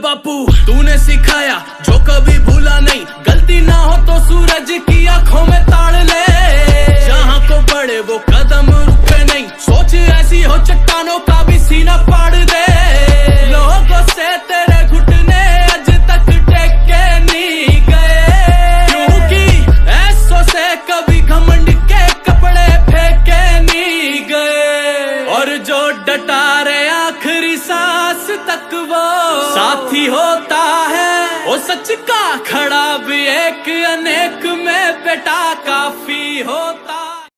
बापू तूने सिखाया जो कभी भूला नहीं, गलती ना हो तो सूरज की आंखों में ताड़ ले। जहाँ को बढ़े वो कदम रुके नहीं, सोच ऐसी हो चट्टानों का भी सीना फाड़ दे। लोगों से तेरे घुटने आज तक टेके नहीं गए, क्योंकि ऐसों से कभी घमंड के कपड़े फेंके नहीं गए। और जो डटा रहे आखिरी सांस तक वो साथी होता है, वो सच का खड़ा भी एक अनेक में बेटा